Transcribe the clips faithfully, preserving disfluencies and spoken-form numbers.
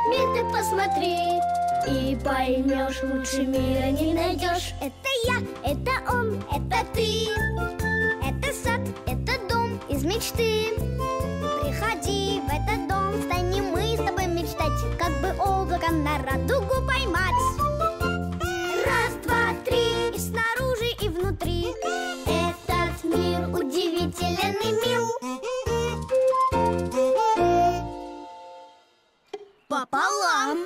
мир ты посмотри, и поймешь, лучше мира не найдешь. Это я, это он, это ты, это сад, это дом из мечты. Приходи в этот дом, станем мы с тобой мечтать, как бы облако на радугу поймать. Раз, два, три, и снаружи, и внутри. Этот мир удивителен и мил. Пополам.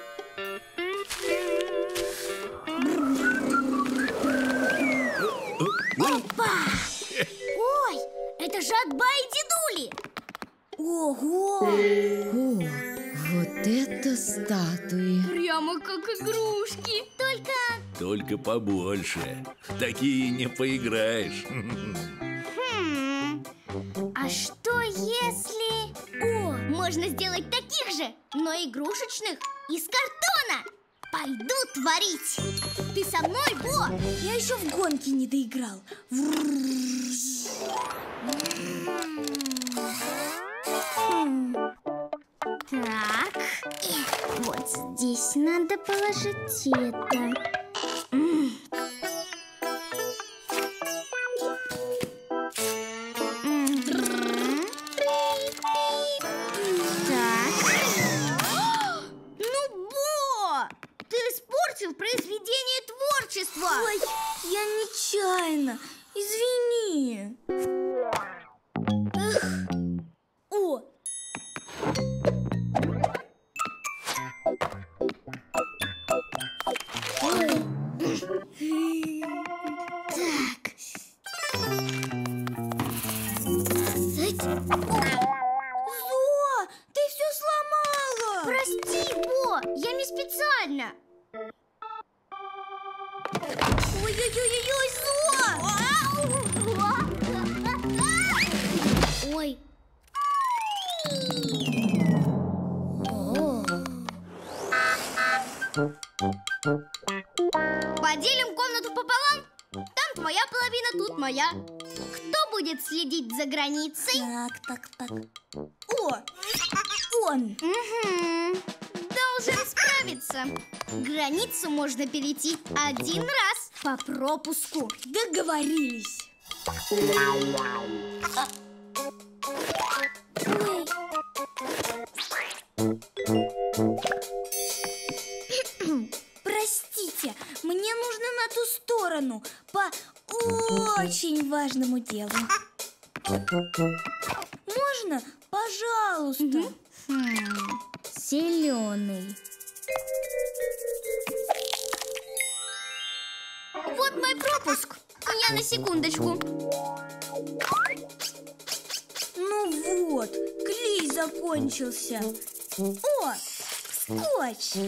Опа! Ой, это же от Ба и дедули. Ого! О, вот это статуи! Прямо как игрушки. Только... Только побольше. Такие не поиграешь. Хм... А что если... О, можно сделать таких же, но игрушечных, из картона. Пойду творить. Ты со мной, Бо? Я еще в гонке не доиграл. Так, вот здесь надо положить это. Произведение творчества. Ой, я нечаянно. Извини. Эх. О! Ой. Так. Зо, ты все сломала. Прости, Бо, я не специально. Ой-ой-ой-ой, Зо! Ой. Поделим комнату пополам. Там твоя половина, тут моя. Кто будет следить за границей? Так, так, так. О, он. Угу. Должен справиться. Границу можно перейти один раз по пропуску. Договорились. Простите, мне нужно на ту сторону по очень важному делу. Можно, пожалуйста? Угу. Хм. Зеленый. Вот мой пропуск. Я на секундочку. Ну вот, клей закончился. О, скотч.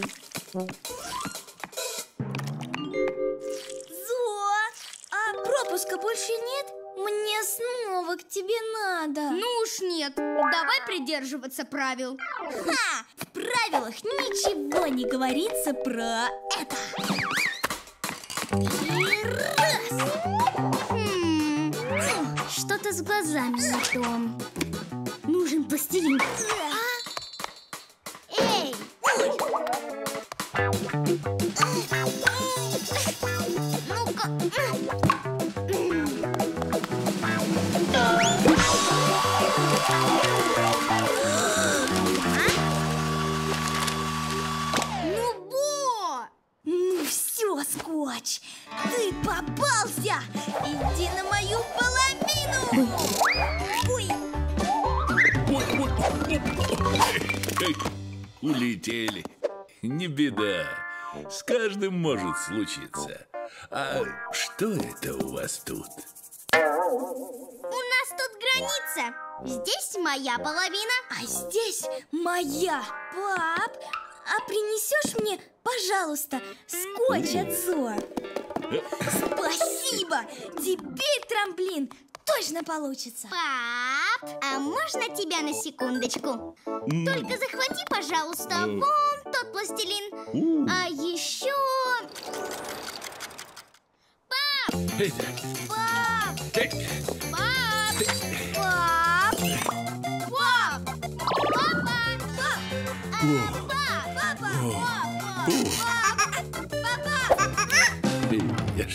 Зо, а пропуска больше нет? Мне снова к тебе надо. Ну уж нет. Давай придерживаться правил. Ха! В правилах ничего не говорится про это. И раз. Хм. Что-то с глазами не то. Нужен пластилин. А? Эй! Ну-ка. Ну, Бо! Ну все, скотч, ты попался! Иди на мою половину! Ой! Улетели. Не беда. С каждым может случиться. А что это у вас тут? У нас тут граница. Здесь моя половина, А здесь моя. Пап, а принесешь мне, пожалуйста, скотч от Зо? Спасибо! Теперь трамплин точно получится. Пап, а можно тебя на секундочку? Только захвати, пожалуйста, вон тот пластилин. А еще... Пап! Пап! Пап! Пап! Пап! Папа! Пап! А, пап! Папа!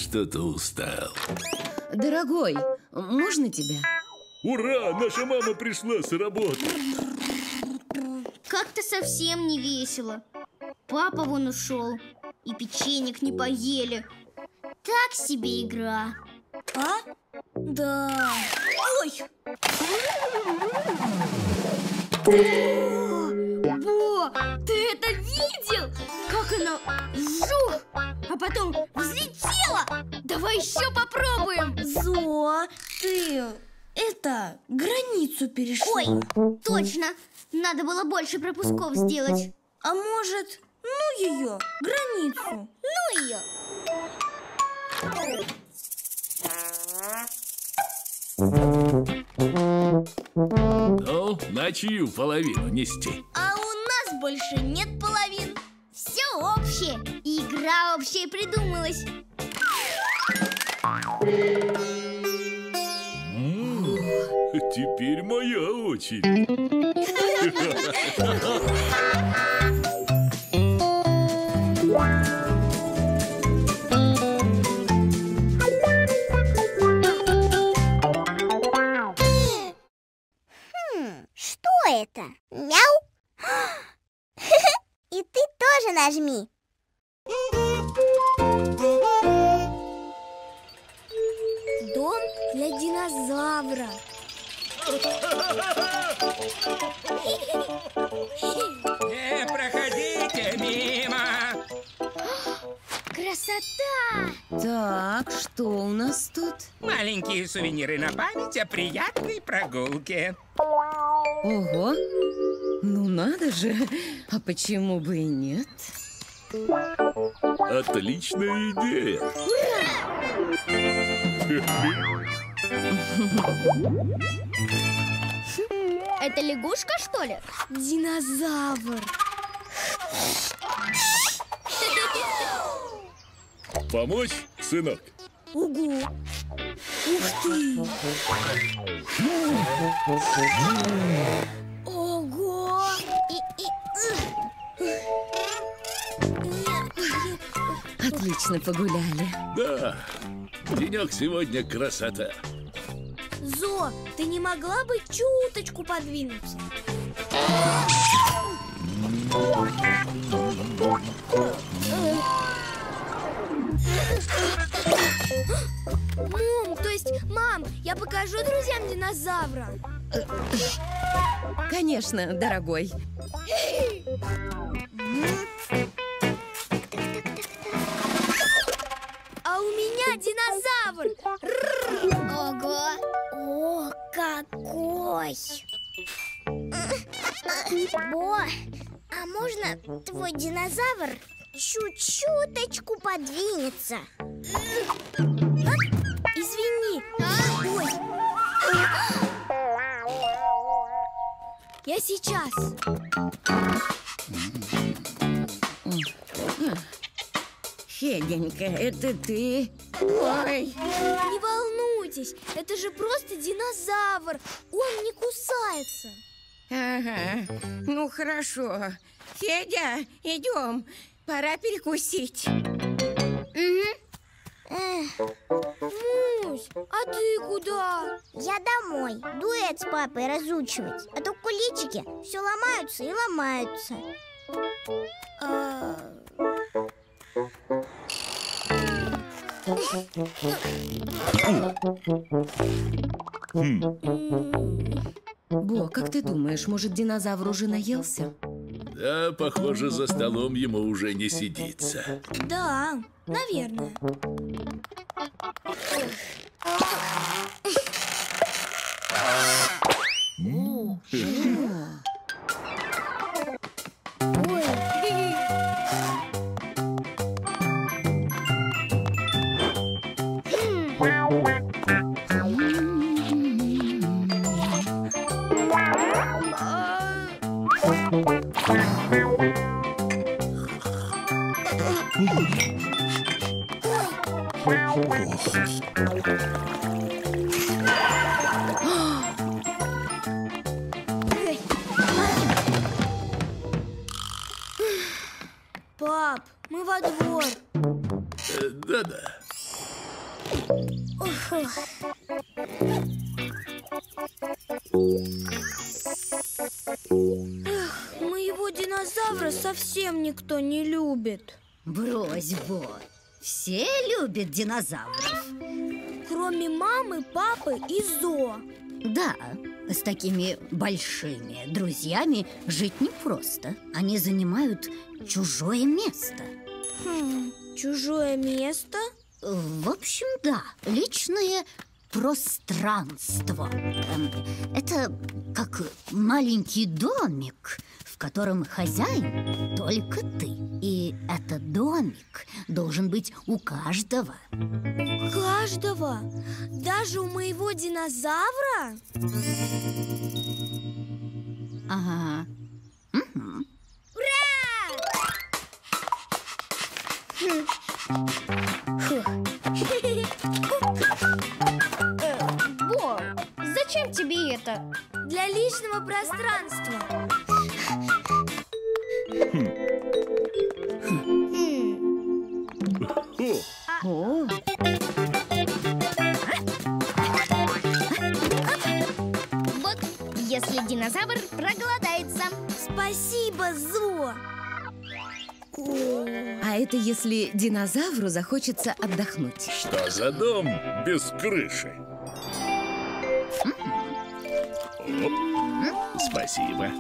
что-то устал. Дорогой, можно тебя? Ура! Наша мама пришла с работы. Как-то совсем не весело. Папа вон ушел, и печенек не поели. Так себе игра. А? Да. Ой! Бо, ты это видел? Как она вжух, а потом взлетела? Давай еще попробуем. Зо, ты это, границу перешла. Ой, точно. Надо было больше пропусков сделать. А может, ну ее, границу? Ну ее. Ну, на чью половину нести? А у нас больше нет половин. Все общее. Игра общая придумалась. М, Теперь моя очередь. Что это? Мяу? И ты тоже нажми. Дом для динозавра. Не проходите мимо! Красота! Так, что у нас тут? Маленькие сувениры на память о приятной прогулке. Ого! Ну надо же! А почему бы и нет? Отличная идея. Это лягушка, что ли? Динозавр. Помочь, сынок? Угу. Ух ты! Ого! Отлично погуляли. Да, денек сегодня красота. Зо, ты не могла бы чуточку подвинуться? Мам, то есть, мам, я покажу друзьям динозавра. Конечно, дорогой. А у меня динозавр. Ого! О, какой! Бо, а можно твой динозавр чуть-чуточку подвинется? Извини. Ой. Я сейчас. Феденька, это ты? Ой. Не волнуйтесь, это же просто динозавр. Он не кусается. Ага, ну хорошо. Федя, идем. Пора перекусить. Мусь, а ты куда? Я домой. Дуэт с папой разучивать. А то куличики все ломаются и ломаются. А... Бо, как ты думаешь, может, динозавр уже наелся? Да, похоже, за столом ему уже не сидится. Да, наверное. Пап, мы во двор. Э, Да-да. Эх, моего динозавра совсем никто не любит. Брось, Бо. Все любят динозавров. Кроме мамы, папы и Зо. Да, с такими большими друзьями жить непросто. Они занимают чужое место. Хм, чужое место? В общем, да, личное пространство. Эм, Это как маленький домик, в котором хозяин только ты. И этот домик должен быть у каждого. У каждого? Даже у моего динозавра? Ага. Мгм. Бо, зачем тебе это? Для личного пространства. О, Вот, если динозавр проголодается. Спасибо, Зо. А это если динозавру захочется отдохнуть. Что за дом без крыши? Оп. Спасибо.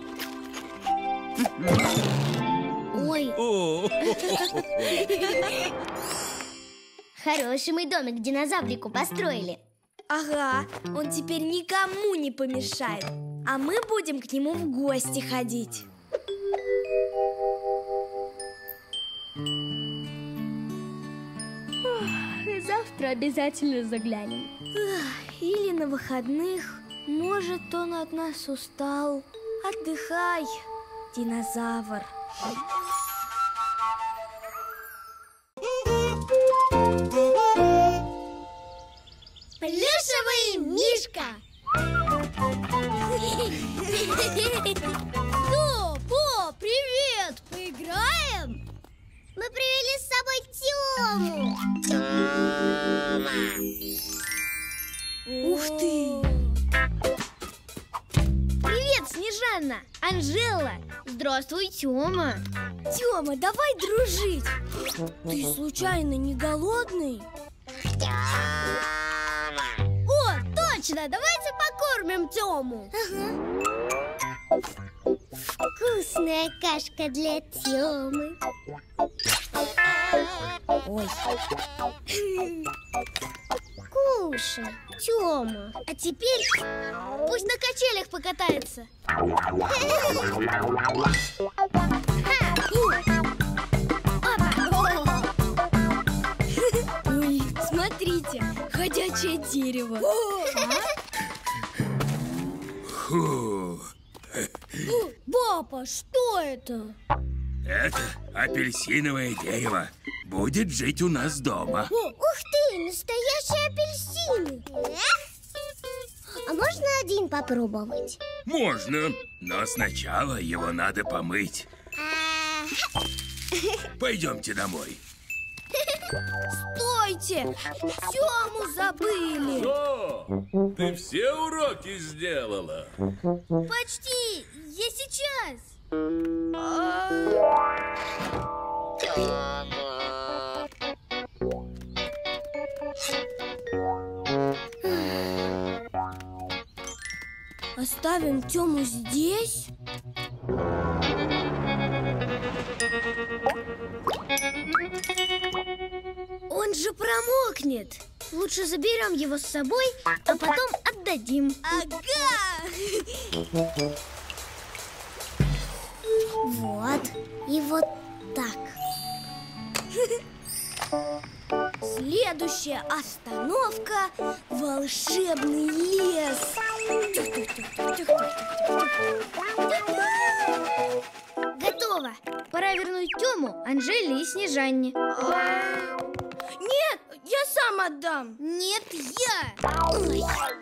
Ой, О, хороший мы домик динозаврику построили. Ага, он теперь никому не помешает. А мы будем к нему в гости ходить. Завтра обязательно заглянем. Или на выходных. Может, он от нас устал. Отдыхай, динозавр. Плюшевый мишка. Ну, Бо, привет! Поиграем? Мы привели с собой Тему. Ух ты! Привет, Снежана, Анжела. Здравствуй, Тёма. Тёма, давай дружить. Ты случайно не голодный? О, точно, давайте покормим Тёму. Вкусная кашка для Тёмы. Ой. Кушай, Тёма. А теперь пусть на качелях покатается. Ой, смотрите, ходячее дерево. фу. Папа, что это? Это апельсиновое дерево. Будет жить у нас дома. Ух ты, настоящие апельсины. А можно один попробовать? Можно, но сначала его надо помыть. Пойдемте домой. Стойте! Тёму забыли. О, ты все уроки сделала? Почти, я сейчас. Оставим Тёму здесь? Он же промокнет. Лучше заберем его с собой, а потом отдадим. Ага! Вот, и вот так. Следующая остановка – волшебный лес. Готово. Пора вернуть Тему Анжеле и Снежанне. Нет, я сам отдам. Нет, я. Ой.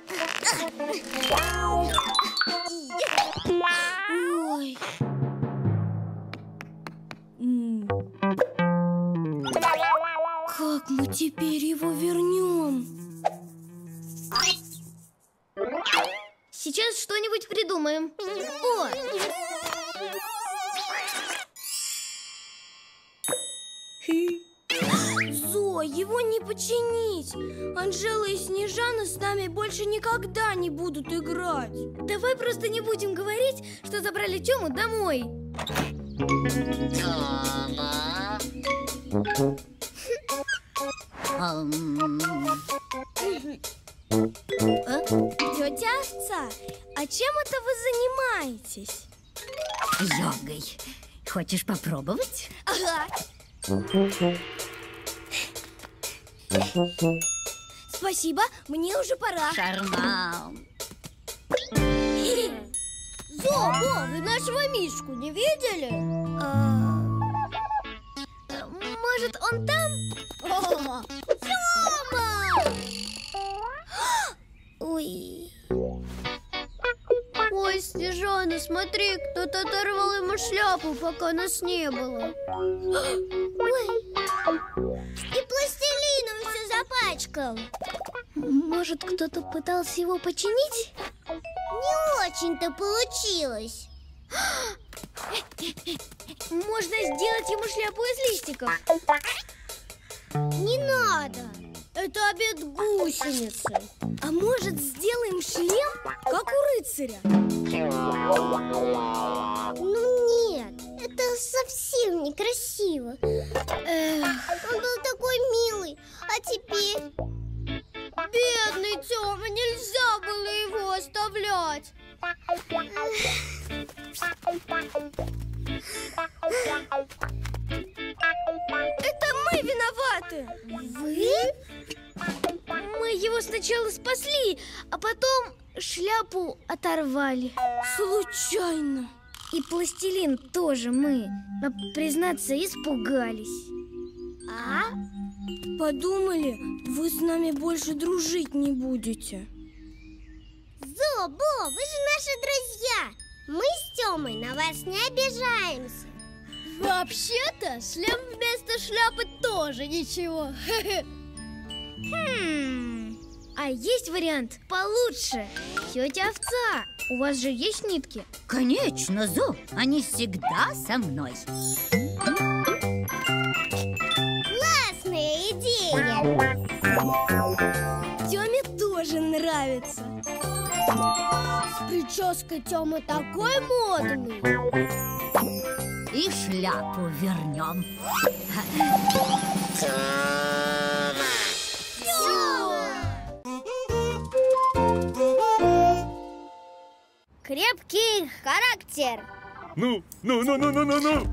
Ой. М. Как мы теперь его вернем? сейчас что-нибудь придумаем. О! Зо, его не починить. Анжела и Снежана с нами больше никогда не будут играть. Давай просто не будем говорить, что забрали Тему домой. Тетя Овца, а чем это вы занимаетесь? Йогой. Хочешь попробовать? Ага. Спасибо, мне уже пора. Шарман. Зо, Бо, вы нашего Мишку не видели? А, может, он там? О, Тёма! Ой. ой, Снежана, смотри, кто-то оторвал ему шляпу, пока нас не было. Ой. И пластилином все запачкал. Может, кто-то пытался его починить? Не очень-то получилось. Можно сделать ему шляпу из листиков. Не надо. Это обед гусеницы. А может, сделаем шлем, как у рыцаря? Ну нет, это совсем некрасиво. Эх. Он был такой милый, а теперь... Бедный Тёма, нельзя было его оставлять. Это мы виноваты. Вы? Мы его сначала спасли, а потом шляпу оторвали. Случайно. И пластилин тоже мы, а, признаться, испугались. А? Подумали, вы с нами больше дружить не будете. Зо, Бо, вы же наши друзья. Мы с Тёмой на вас не обижаемся. Вообще-то, шлем вместо шляпы тоже ничего. Хм. А есть вариант получше. Тетя Овца, у вас же есть нитки? Конечно, Зо, они всегда со мной. Классная идея. Тёме тоже нравится. С прической Тёмы такой модный. И шляпу вернем. Крепкий характер. Ну, ну, ну, ну, ну, ну, ну.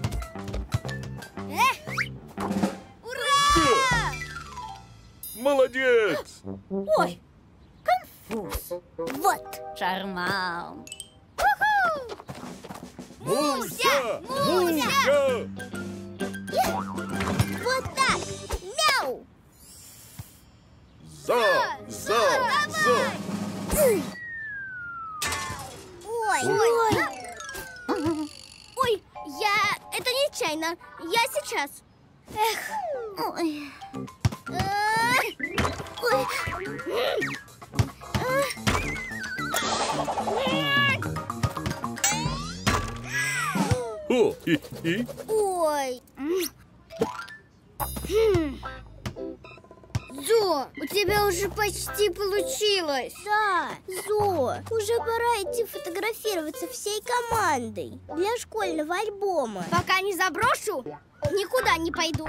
Ура! Молодец! Ой, конфуз. Вот. Шарман. Муся! Муся! Вот так. Мяу. За! За! За! Ой, ой. Ой, я... Это нечаянно. Я сейчас. Эх. Ой. Ой. О, и, и. Ой. Хм. Зо, у тебя уже почти получилось. Да, Зо, уже пора идти фотографироваться всей командой для школьного альбома. Пока не заброшу, никуда не пойду.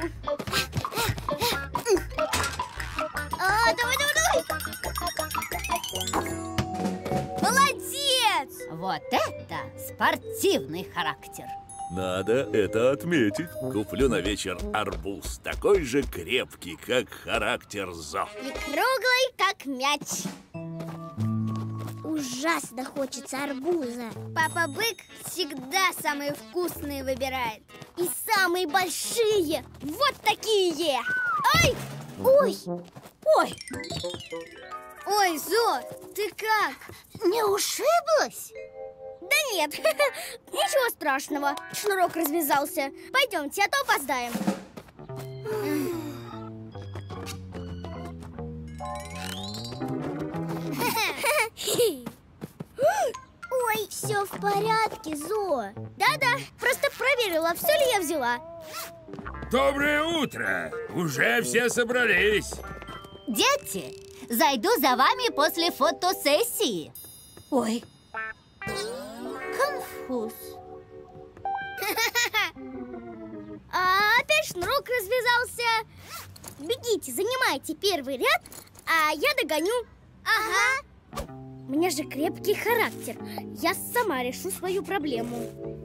А, давай, давай, давай. Молодец! Вот это спортивный характер. Надо это отметить. Куплю на вечер арбуз, такой же крепкий, как характер Зо. И круглый, как мяч. Ужасно хочется арбуза. Папа Бык всегда самые вкусные выбирает. И самые большие. Вот такие. Ай! Ой! Ой, Ой, Зо, ты как? не ушиблась? Да нет, ничего страшного. Шнурок развязался. Пойдемте, а то опоздаем. в порядке, Зо. Да-да, просто проверила, все ли я взяла. Доброе утро! Уже все собрались. Дети, зайду за вами после фотосессии. Ой, Конфуз. А опять шнурок развязался. Бегите, занимайте первый ряд, а я догоню. Ага. У меня же крепкий характер. Я сама решу свою проблему.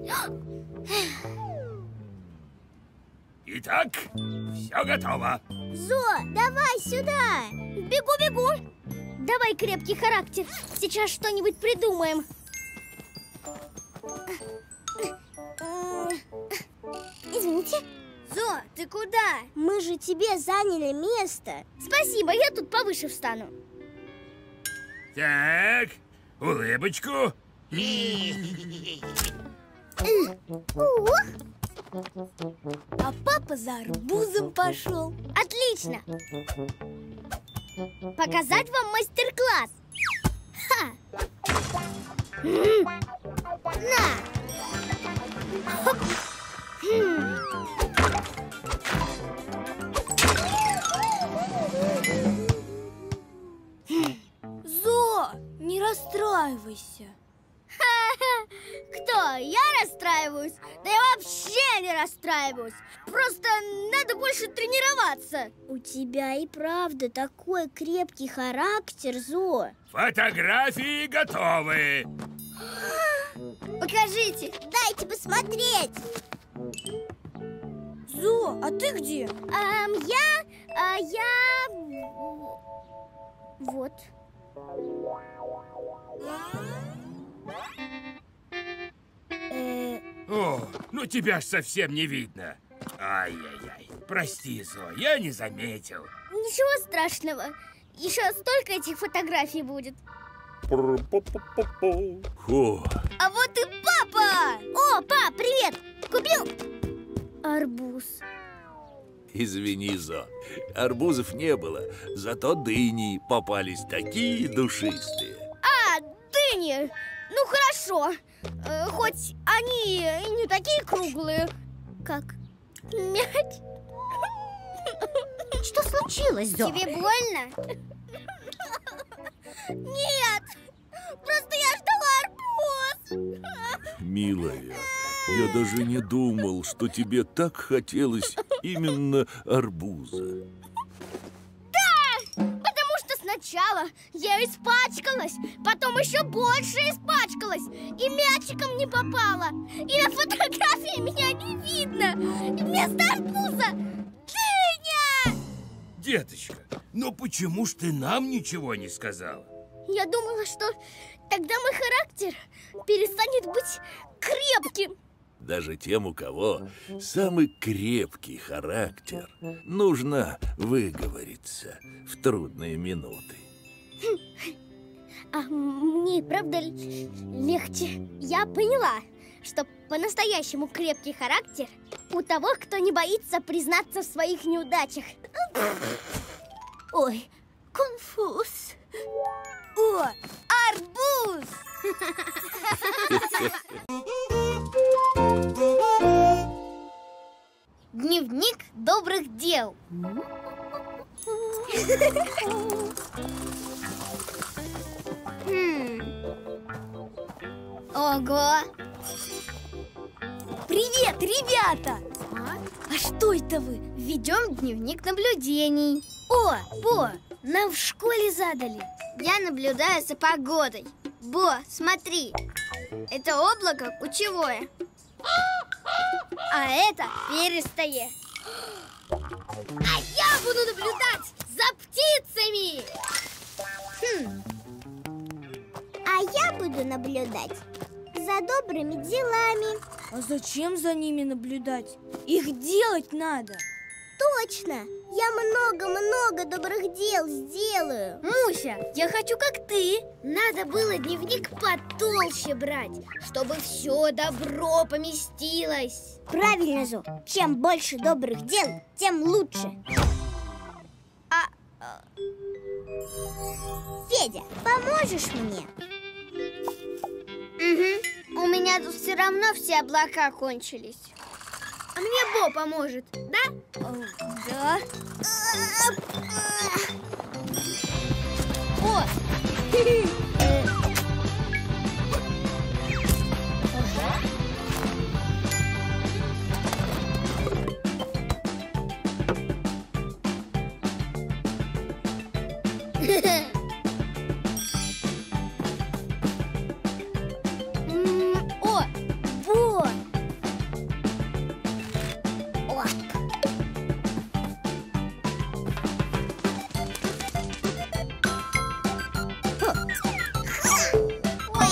Итак, все готово. Зо, давай сюда. Бегу-бегу. Давай крепкий характер. Сейчас что-нибудь придумаем. Извините. Зо, ты куда? Мы же тебе заняли место. Спасибо, я тут повыше встану. Так, улыбочку. Ух, а папа за арбузом пошел. отлично. Показать вам мастер-класс. Ха. М. На. Хоп. Хм. Зо, не расстраивайся. Кто? Я расстраиваюсь? Да я вообще не расстраиваюсь. Просто надо больше тренироваться. У тебя и правда такой крепкий характер, Зо. Фотографии готовы. Покажите, дайте посмотреть. Зо, а ты где? Эм, я, а, я... Вот. Э, О, ну тебя ж совсем не видно. Ай-яй-яй, прости, Зо, я не заметил. Ничего страшного. Еще столько этих фотографий будет. Фу, А вот и папа! О, пап, привет! Купил арбуз. извини, Зо, арбузов не было, зато дыни попались такие душистые. А, дыни! Ну хорошо. Э, хоть они и не такие круглые, как мяч. Что случилось, Зо? Тебе больно? Нет! Просто я ждала арбуз! Милая, я даже не думал, что тебе так хотелось именно арбуза. Потому что сначала я испачкалась, потом еще больше испачкалась и мячиком не попала. И на фотографии меня не видно. И вместо арбуза дыня! Деточка, но почему ж ты нам ничего не сказала? Я думала, что тогда мой характер перестанет быть крепким. Даже тем, у кого самый крепкий характер, нужно выговориться в трудные минуты. А мне, правда, легче. Я поняла, что по-настоящему крепкий характер у того, кто не боится признаться в своих неудачах. Ой, конфуз. О, арбуз! Дневник добрых дел. Хм. Ого! Привет, ребята! А? А что это вы? Ведем дневник наблюдений. О, Бо, нам в школе задали. Я наблюдаю за погодой. Бо, смотри. Это облако кучевое. А это перистое. А я буду наблюдать за птицами. Хм. А я буду наблюдать за добрыми делами. А зачем за ними наблюдать? Их делать надо. Точно! Я много-много добрых дел сделаю. Муся, я хочу как ты. Надо было дневник потолще брать, чтобы все добро поместилось. Правильно, Зо. Чем больше добрых дел, тем лучше. А, а... Федя, поможешь мне? Угу. У меня тут все равно все облака кончились. А мне Бо поможет, да? Да. О! М, О, Бо! Оп. Ой.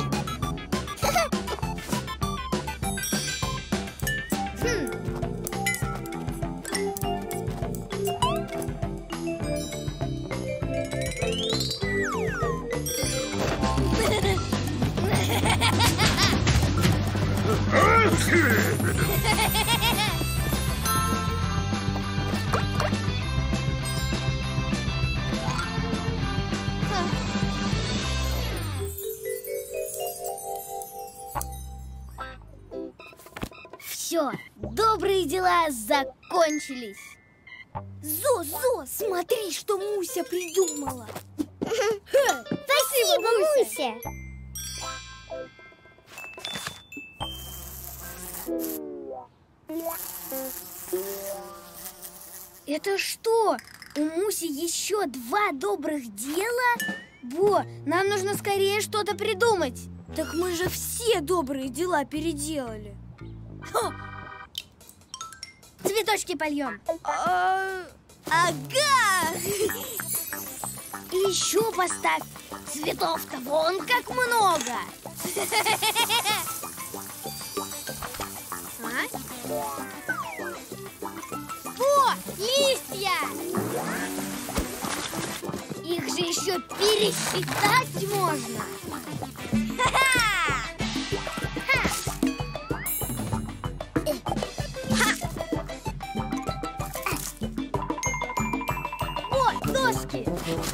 Хм. Все, добрые дела закончились. Зо, Зо, смотри, что Муся придумала. Спасибо, Муся. Это что? У Муси еще два добрых дела? Бо, нам нужно скорее что-то придумать. Так мы же все добрые дела переделали. Цветочки польем. А, ага! И еще поставь. Цветов-то вон как много. А? О, листья! Их же еще пересчитать можно. Ха-ха! Ха! Э, ха! О, доски!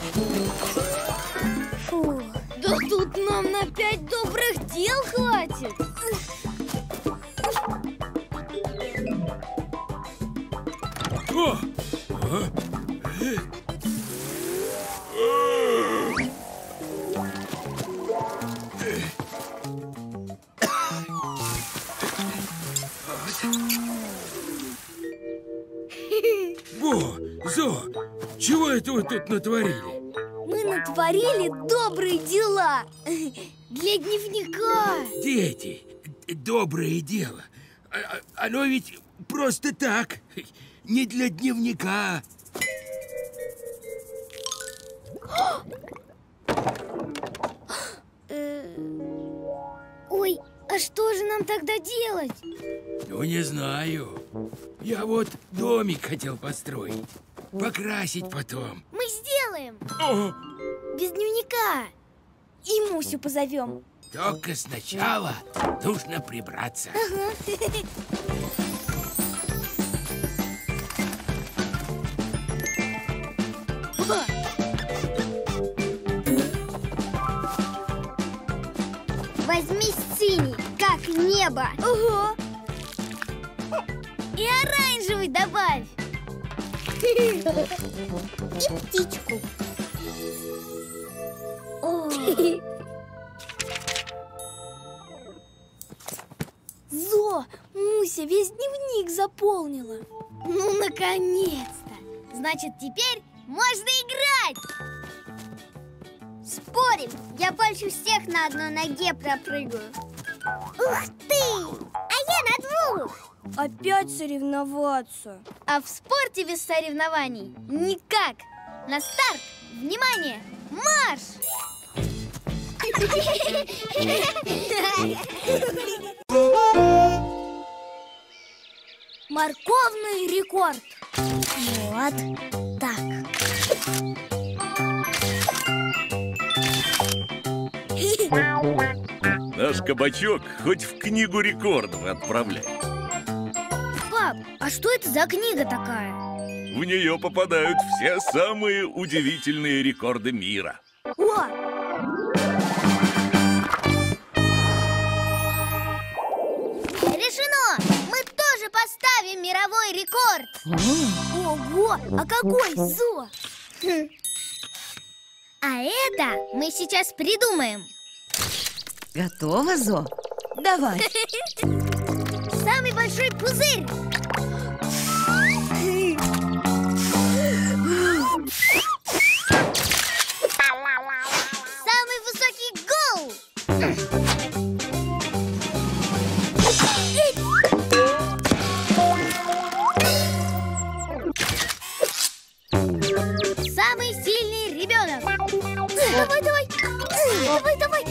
Фу, да тут нам на пять добрых дел хватит. О! А? Э? Бо, Зо, чего это вы тут натворили? Мы натворили добрые дела для дневника. Дети, доброе дело. А- а- Оно ведь просто так, не для дневника. Ой, а что же нам тогда делать? Ну, не знаю. Я вот домик хотел построить. Покрасить потом. Мы сделаем О, без дневника. И Мусю позовем. только сначала нужно прибраться. Возьми синий, как небо. Ого! И оранжевый добавь. И птичку. Зо, Муся весь дневник заполнила. Ну, наконец-то. Значит, теперь можно играть. Спорим, я больше всех на одной ноге пропрыгаю. Ух ты! А я на двух. Опять соревноваться. А в спорте без соревнований никак. На старт! Внимание! Марш! Морковный рекорд. Вот так. Наш кабачок хоть в книгу рекордов отправляй. Пап, а что это за книга такая? В нее попадают все самые удивительные рекорды мира. О! А какой, Зо? Хм. А это мы сейчас придумаем. Готово, Зо? Давай. Самый большой пузырь. Самый высокий гол. Самый сильный ребенок. Давай, давай. Давай, давай.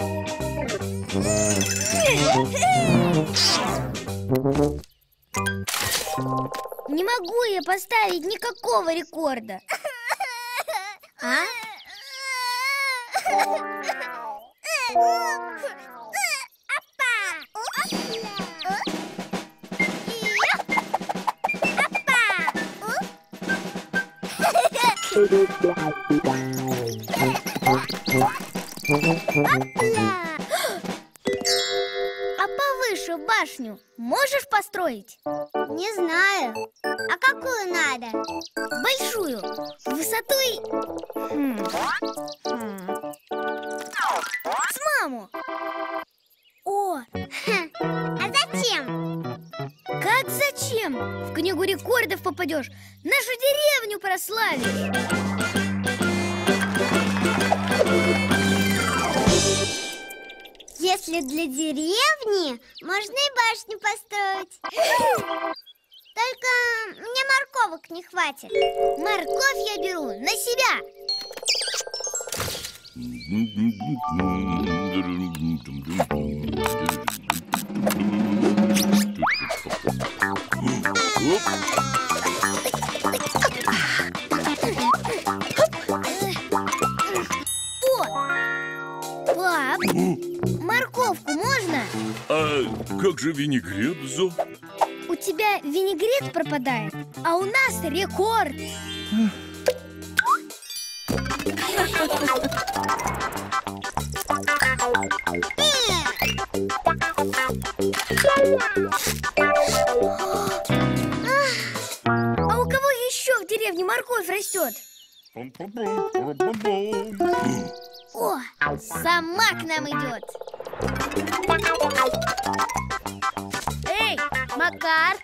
Не могу я поставить никакого рекорда. А? А повыше башню можешь построить? Не знаю. А какую надо? Большую, высотой хм. Хм. С маму. О, А зачем? как зачем? В книгу рекордов попадешь, нашу деревню прославишь. Если для деревни, можно и башню построить. Только мне морковок не хватит. Морковь я беру на себя. О! Пап, морковку можно? А как же винегрет, Зо? У тебя винегрет пропадает, а у нас рекорд. А у кого еще в деревне морковь растет? О, сама к нам идет. Эй, Макар!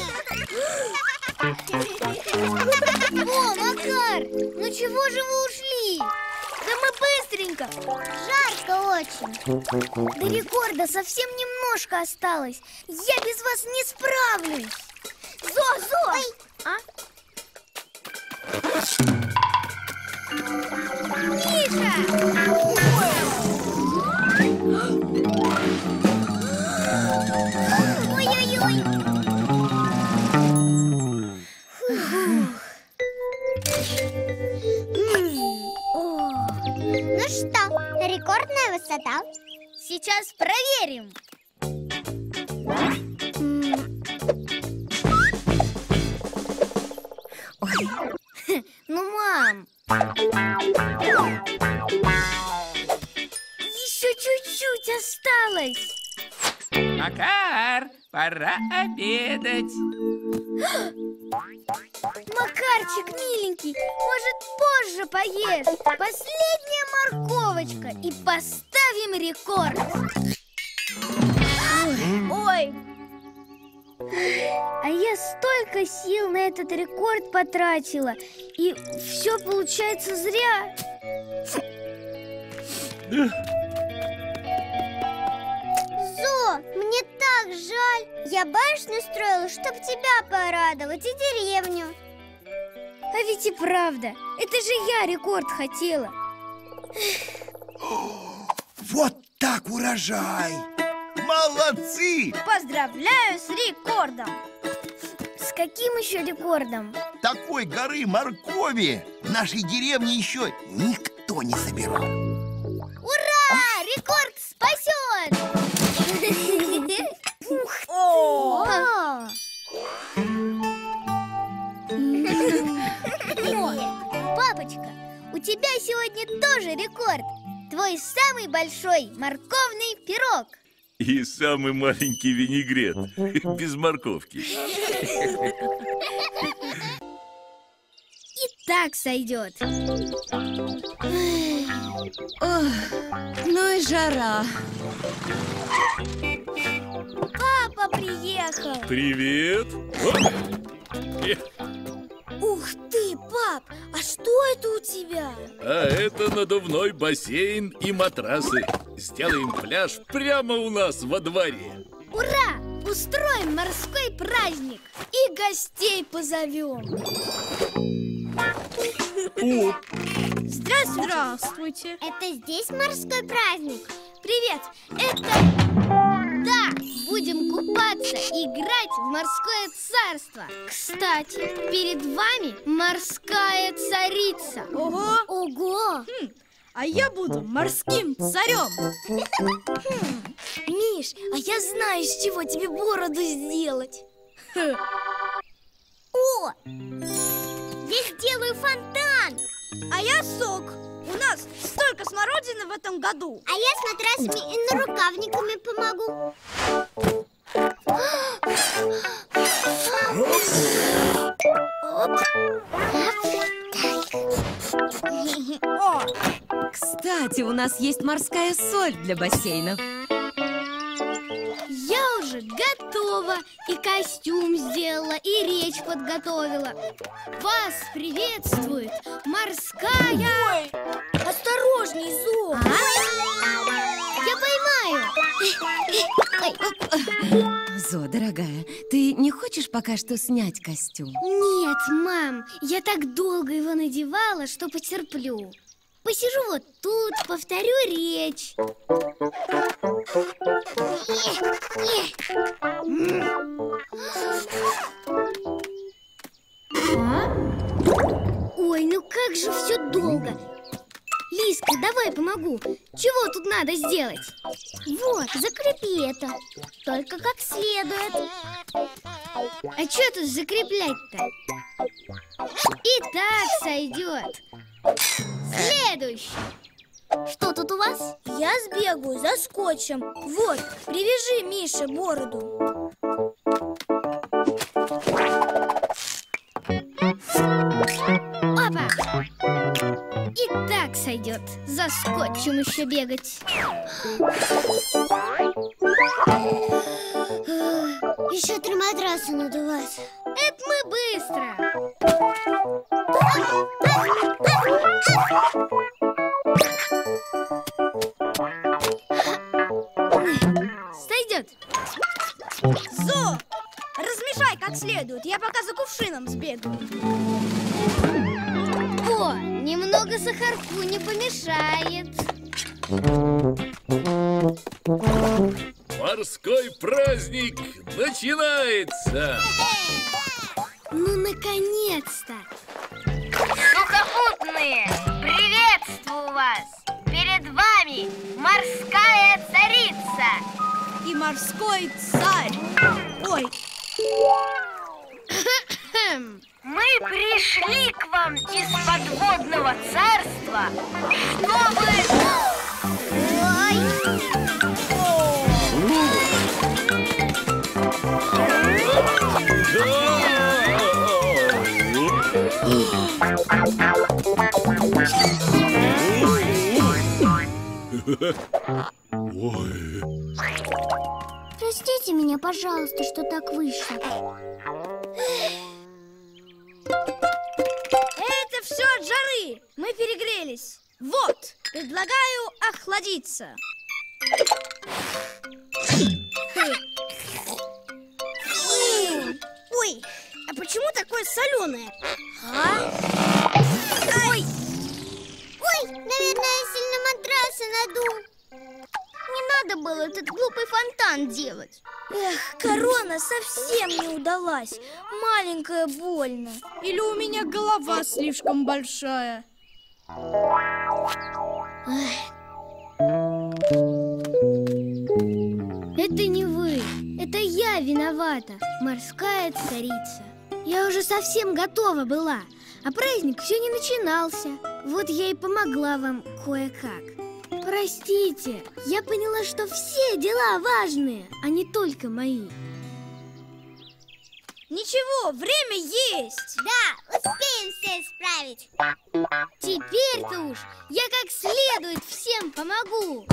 О, Макар! Ну чего же вы ушли? Да мы быстренько. Жарко очень. До рекорда совсем немножко осталось. Я без вас не справлюсь. Зо, Зо! Ой. А? Миша! Ой-ой-ой! Ну что, рекордная высота? Сейчас проверим. Ну, мам, еще чуть-чуть осталось. Макар, пора обедать. Макарчик, миленький, может, позже поешь? Последняя морковочка и поставим рекорд. Ой, а я столько сил на этот рекорд потратила, и все получается зря. Зо, мне так жаль. Я башню строила, чтобы тебя порадовать, и деревню. А ведь и правда, это же я рекорд хотела. Вот так урожай! Молодцы! Поздравляю с рекордом! С каким еще рекордом? Такой горы моркови в нашей деревне еще никто не собирал. Ура! Рекорд спасен! О! Папочка, у тебя сегодня тоже рекорд. Твой самый большой морковный пирог. И самый маленький винегрет без морковки. так сойдет. Ох, ну и жара. Папа приехал. Привет. Ух ты, пап, а что это у тебя? А это надувной бассейн и матрасы. Сделаем пляж прямо у нас во дворе. Ура! Устроим морской праздник и гостей позовем. О, Здравствуйте. Здравствуйте. Это здесь морской праздник? Привет. Это... Да, будем купаться и играть в морское царство. Кстати, перед вами морская царица. Ого! Ого! Хм, а я буду морским царем. Хм, Миш, а я знаю, из чего тебе бороду сделать. О! Здесь делаю фонтан! А я сок. У нас столько смородины в этом году. А я с матрасами и нарукавниками помогу. Кстати, у нас есть морская соль для бассейна. Я уже готова. И костюм сделала, и речь подготовила. Вас приветствует морская... Ой, осторожней, Зо. А? Я поймаю. Зо, дорогая, ты не хочешь пока что снять костюм? Нет, мам, я так долго его надевала, что потерплю. Посижу вот тут, повторю речь. А? Ой, ну как же все долго. Лизка, давай помогу. Чего тут надо сделать? Вот, закрепи это. Только как следует. А что тут закреплять-то? И так сойдет. Следующий. Что тут у вас? Я сбегаю за скотчем. Вот, привяжи Мише бороду. Опа! И так сойдет. За скотчем еще бегать. Еще три матраса надувать. Это мы быстро. Сойдет. Зо, размешай как следует. Я пока за кувшином сбегаю. О, немного сахарку не помешает. морской праздник начинается! Ну, наконец-то! Сухопутные, приветствую вас! Перед вами морская царица! И морской царь! Ой! Мы пришли к вам из подводного царства, чтобы... Ой! Простите меня, пожалуйста, что так вышло. Это все от жары. Мы перегрелись. Вот, предлагаю охладиться. Ой, а почему такое соленое? А? Ой! Ой, наверное, я сильно матрасы надул. Не надо было этот глупый фонтан делать. Эх, корона совсем не удалась. Маленькая больно. Или у меня голова слишком большая? Это не вы, это я виновата, морская царица. Я уже совсем готова была, а праздник все не начинался. Вот я и помогла вам кое-как. Простите, я поняла, что все дела важные, а не только мои. Ничего, время есть. Да, успеем все исправить. Теперь-то уж я как следует всем помогу.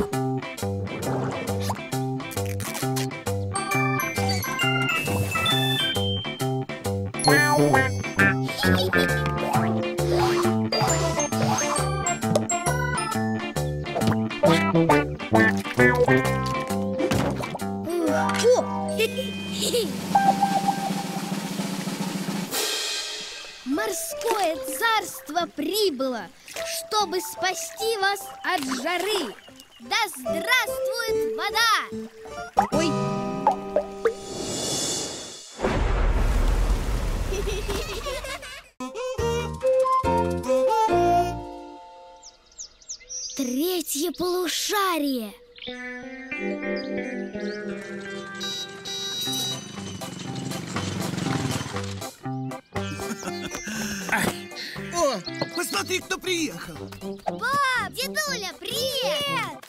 Морское царство прибыло, чтобы спасти вас от жары. Да здравствует вода! Ой! Третье полушарие. О, посмотри, кто приехал. Пап, дедуля, привет!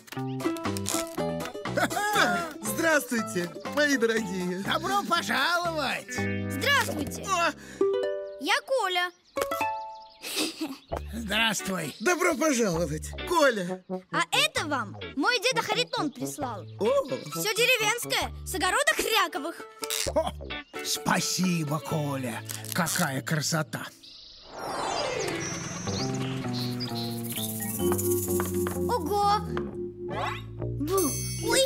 Здравствуйте, мои дорогие. Добро пожаловать. Здравствуйте. О, Я Коля. здравствуй. Добро пожаловать, Коля. А это вам мой деда Харитон прислал. О, Все деревенское, с огорода Хряковых. О, спасибо, Коля. Какая красота. Ого! Бу. Ой!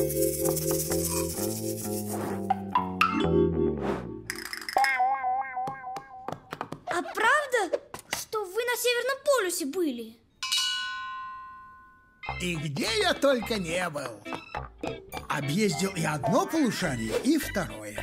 А правда, что вы на Северном полюсе были? И где я только не был. Объездил и одно полушарие, и второе.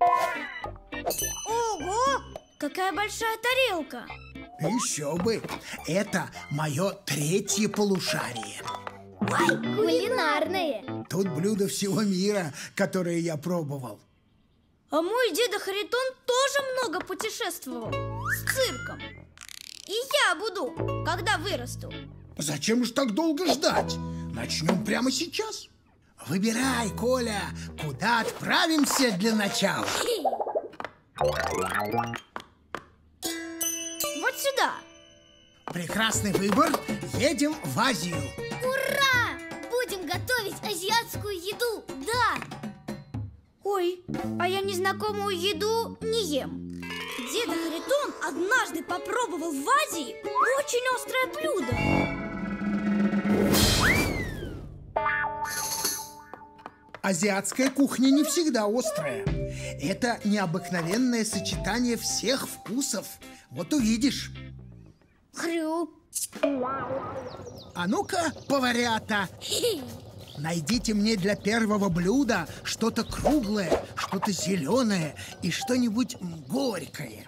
Ого! Какая большая тарелка! Еще бы. Это мое третье полушарие. Ой, кулинарные. Тут блюда всего мира, которые я пробовал. А мой деда Харитон тоже много путешествовал с цирком. И я буду, когда вырасту. Зачем же так долго ждать? Начнем прямо сейчас. Выбирай, Коля, куда отправимся для начала. Вот сюда. Прекрасный выбор. Едем в Азию. Ура! Будем готовить азиатскую еду, да! Ой, а я незнакомую еду не ем. Деда Харитон однажды попробовал в Азии очень острое блюдо. Азиатская кухня не всегда острая. Это необыкновенное сочетание всех вкусов. Вот увидишь. Хрю. А ну-ка, поварята, найдите мне для первого блюда что-то круглое, что-то зеленое и что-нибудь горькое.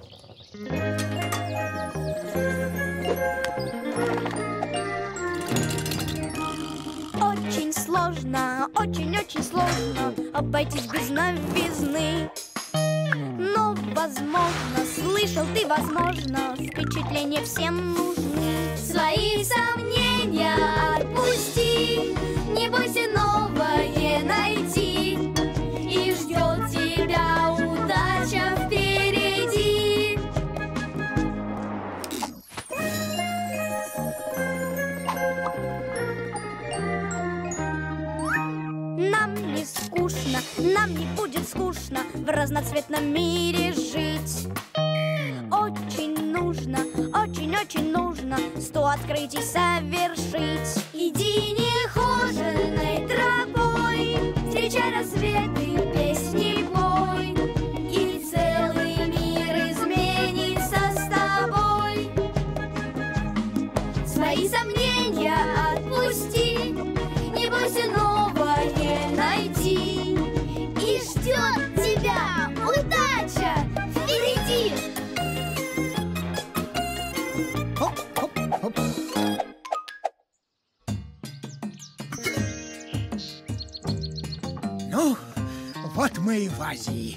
Очень сложно, очень-очень сложно обойтись без новизны. Но, возможно, слышал ты, возможно, впечатления всем нужны. Свои сомнения отпусти, не бойся новое найти. И ждет тебя удача впереди. Нам не скучно, нам не будет скучно в разноцветном мире жить. Очень нужно, очень-очень нужно сто открытий совершить. Иди нехоженной тропой, встречай рассветы, песни пой, и целый мир изменится с тобой. Свои сомнения отпусти, не бойся новое найти. И ждет тебя удача впереди. Хоп-хоп-хоп. Ну, вот мы и в Азии.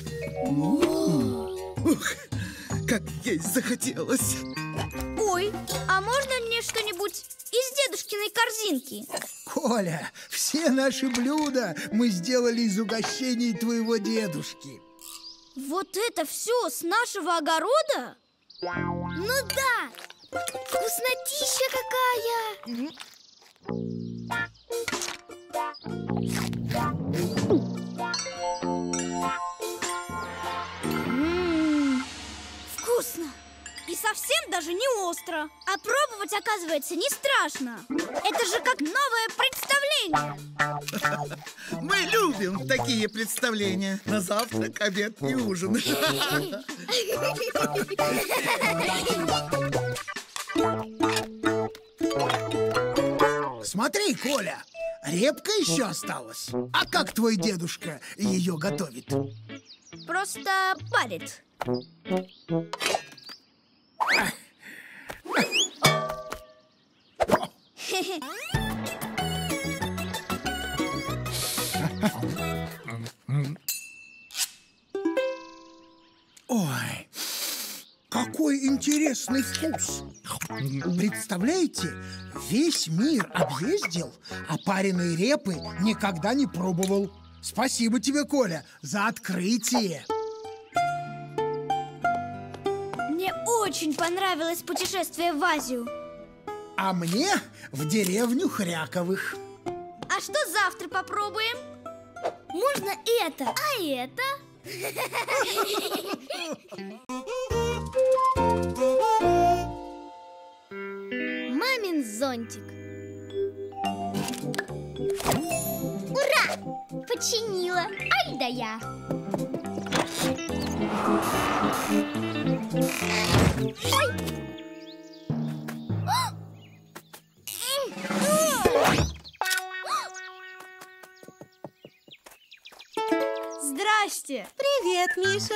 ух, как есть захотелось. Ой, а можно мне что-нибудь из дедушкиной корзинки? Коля, все наши блюда мы сделали из угощений твоего дедушки. Вот это все с нашего огорода? Ну да! Вкуснотища какая! Ммм, вкусно! И совсем даже не остро. А пробовать, оказывается, не страшно. Это же как новое представление. Мы любим такие представления. На завтрак, обед и ужин. Смотри, Коля, репка еще осталась. А как твой дедушка ее готовит? Просто парит. Ой, какой интересный вкус! Представляете, весь мир объездил, а пареной репы никогда не пробовал. Спасибо тебе, Коля, за открытие. Мне очень понравилось путешествие в Азию. А мне в деревню Хряковых. А что завтра попробуем? Можно это, а это? Мамин зонтик. Ура! Починила. Ай да я. Ой! Здрасте! Привет, Миша!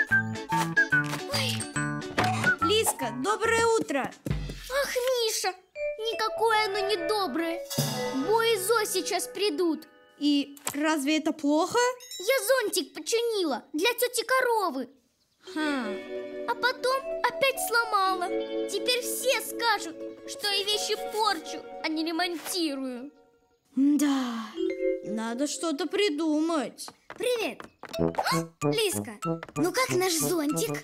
Ой. Лизка, доброе утро! Ах, Миша, никакое оно не доброе. Бо и Зо сейчас придут. И разве это плохо? Я зонтик починила для тети Коровы. Хм. А потом опять сломала. Теперь все скажут, что я вещи порчу, а не ремонтирую. Да, надо что-то придумать. Привет! Лизка, ну как наш зонтик?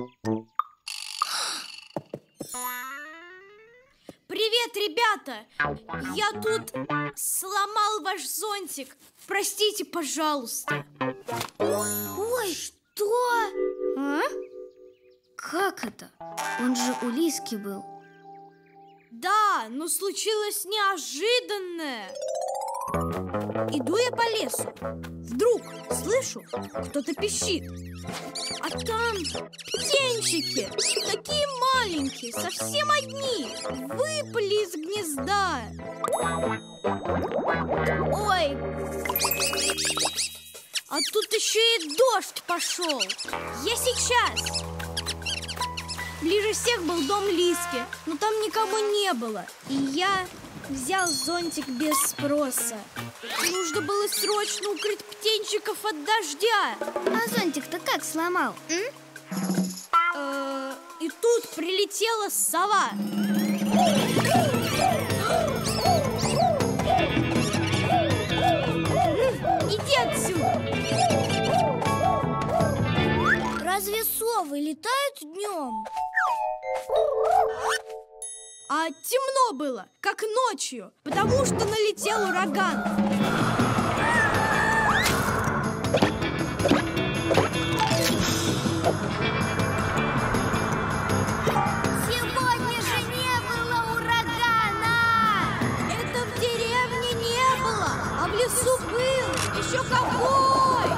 Привет, ребята! Я тут сломал ваш зонтик. Простите, пожалуйста. Ой, что? А? Как это? Он же у Лизки был. Да, но случилось неожиданное. Иду я по лесу. Вдруг слышу, кто-то пищит. А там птенчики, такие маленькие, совсем одни, выпали из гнезда. Ой, а тут еще и дождь пошел. Я сейчас. Ближе всех был дом Лизки, но там никого не было. И я взял зонтик без спроса. Нужно было срочно укрыть птенчиков от дождя. А зонтик-то как сломал? Э-э, и тут прилетела сова. Иди отсюда. Разве совы летают днем? А темно было, как ночью, потому что налетел ураган. Сегодня же не было урагана! Это в деревне не было, а в лесу был. Еще какой!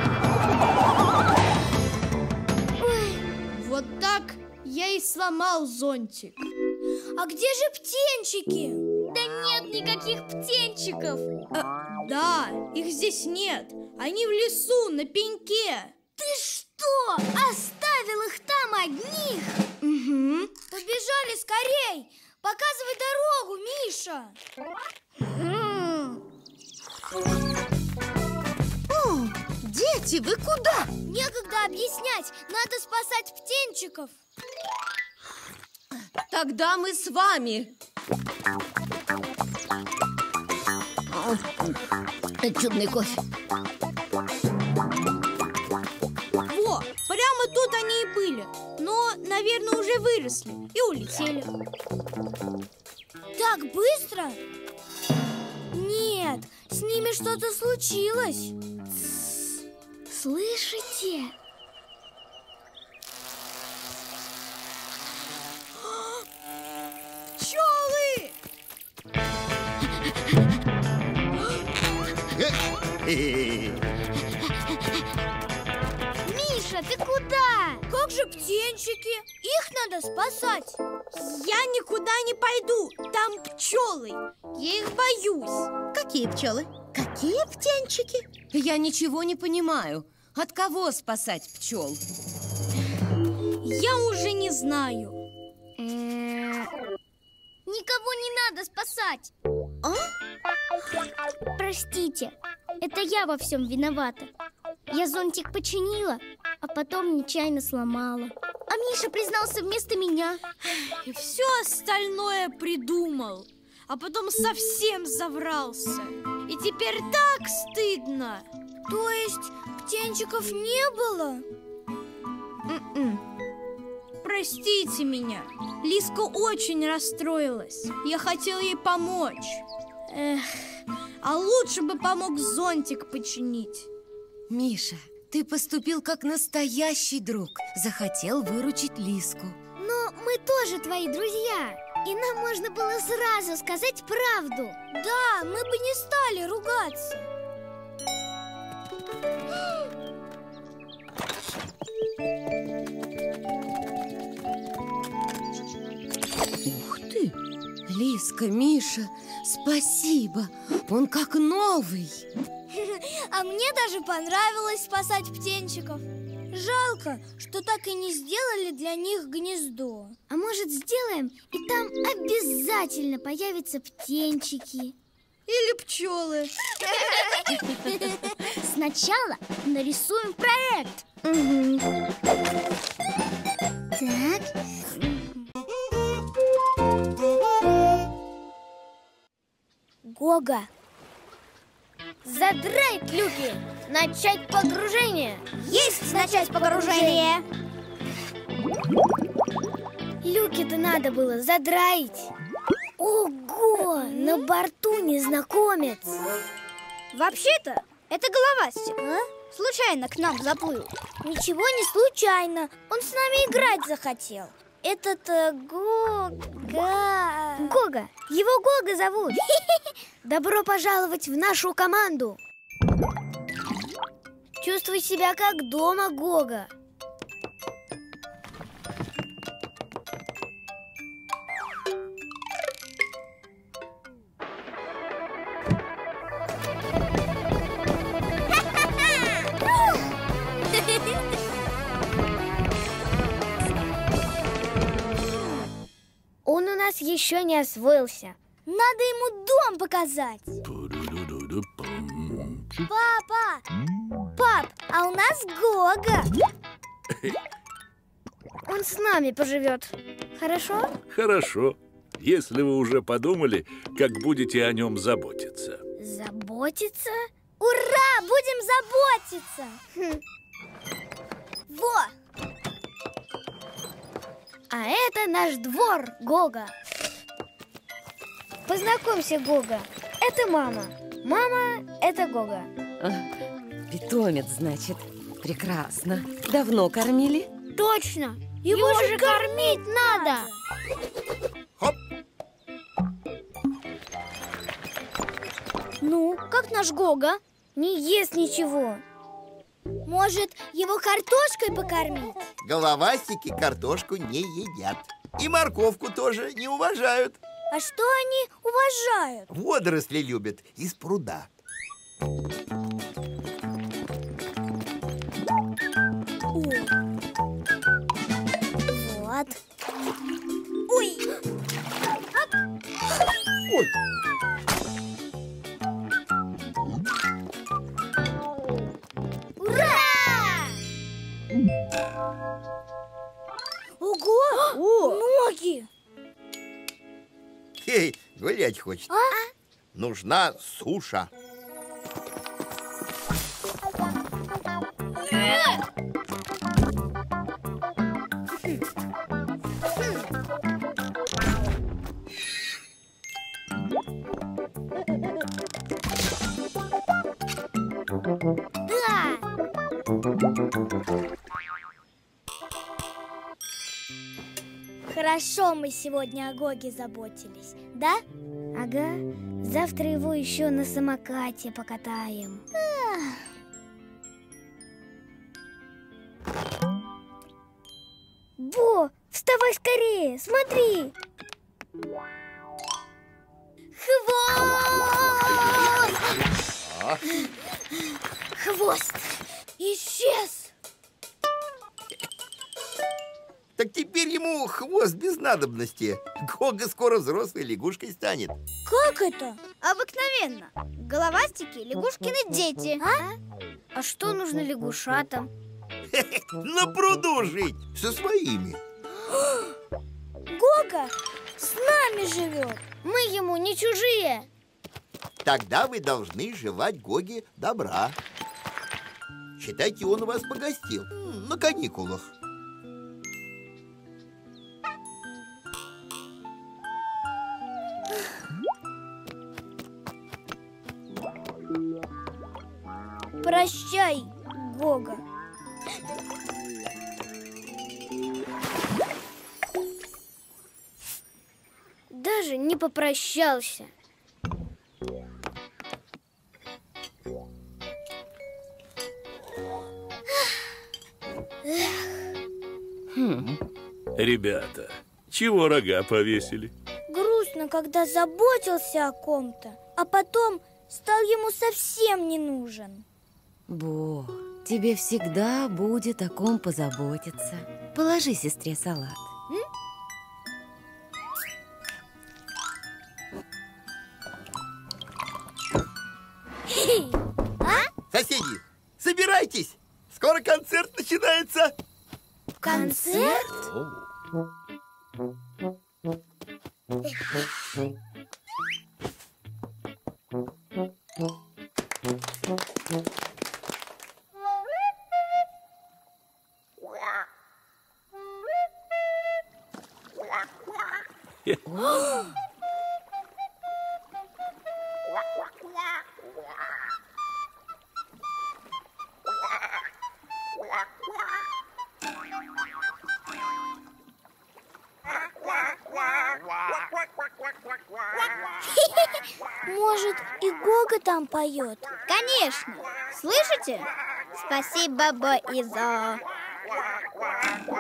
Ой. Вот так я и сломал зонтик. А где же птенчики? Да нет никаких птенчиков. А, да, их здесь нет. Они в лесу, на пеньке. Ты что, оставил их там одних? Угу. Побежали скорей. Показывай дорогу, Миша. О, дети, вы куда? Некогда объяснять. Надо спасать птенчиков. Тогда мы с вами. Это чудный кофе. Во, прямо тут они и были. Но, наверное, наверное, уже выросли и улетели. Так быстро? Нет, с ними что-то случилось. Слышите? Пчелы! Миша, ты куда? Как же птенчики? Их надо спасать. Я никуда не пойду. Там пчелы. Я их боюсь. Какие пчелы? Какие птенчики? Я ничего не понимаю. От кого спасать пчел? Я уже не знаю. Никого не надо спасать. А? Простите, это я во всем виновата. Я зонтик починила, а потом нечаянно сломала. А Миша признался вместо меня. И все остальное придумал. А потом совсем заврался. И теперь так стыдно. То есть птенчиков не было? М-м. Простите меня. Лиска очень расстроилась. Я хотел ей помочь. Эх, а лучше бы помог зонтик починить. Миша, ты поступил как настоящий друг. Захотел выручить Лиску. Но мы тоже твои друзья. И нам можно было сразу сказать правду. Да, мы бы не стали ругаться. Ух ты! Лиска, Миша, спасибо. Он как новый. А мне даже понравилось спасать птенчиков. Жалко, что так и не сделали для них гнездо. А может, сделаем, и там обязательно появятся птенчики. Или пчелы. Сначала нарисуем проект. Угу. Так. Гога, задрать люки, начать погружение. Есть начать погружение. Люки-то надо было задраить. Ого, на борту незнакомец. Вообще-то, это головастик. А? Случайно к нам заплыл. Ничего не случайно. Он с нами играть захотел. Этот э, Гога... Гога. Его Гога зовут. Добро пожаловать в нашу команду. Чувствуй себя как дома, Гога. Он у нас еще не освоился. Надо ему дом показать. Папа! Пап, а у нас Гога. Он с нами поживет. Хорошо? Хорошо, если вы уже подумали, как будете о нем заботиться. Заботиться? Ура! Будем заботиться! Хм. Во! А это наш двор, Гога. Познакомься, Гога. Это мама. Мама – это Гога. А, питомец, значит. Прекрасно. Давно кормили? Точно. Его, Его же кормить надо. Хоп. Ну, как наш Гога? Не ест ничего. Может, его картошкой покормить? Головастики картошку не едят. И морковку тоже не уважают. А что они уважают? Водоросли любят из пруда. О. Вот. Ой! Оп. Ой! Ура! Ого! О, ноги! Эй, гулять хочет. А? Нужна суша. Да! Хорошо мы сегодня о Гоге заботились, да? Ага, завтра его еще на самокате покатаем. Бо, вставай скорее, смотри! Хвост! Хвост исчез! Так теперь ему хвост без надобности. Гога скоро взрослой лягушкой станет. Как это? Обыкновенно. Головастики — лягушкины дети. А? А что нужно лягушатам? На пруду жить со своими. Гога с нами живет. Мы ему не чужие. Тогда вы должны желать Гоге добра. Считайте, он у вас погостил на каникулах. Прощай, Гога. Даже не попрощался. Хм. Ребята, чего рога повесили? Грустно, когда заботился о ком-то, а потом стал ему совсем не нужен. Бо, тебе всегда будет о ком позаботиться. Положи сестре салат. М? А? Соседи, собирайтесь! Скоро концерт начинается! Концерт? Может, и Гога там поет? Конечно. Слышите? Спасибо, Бо и Зо.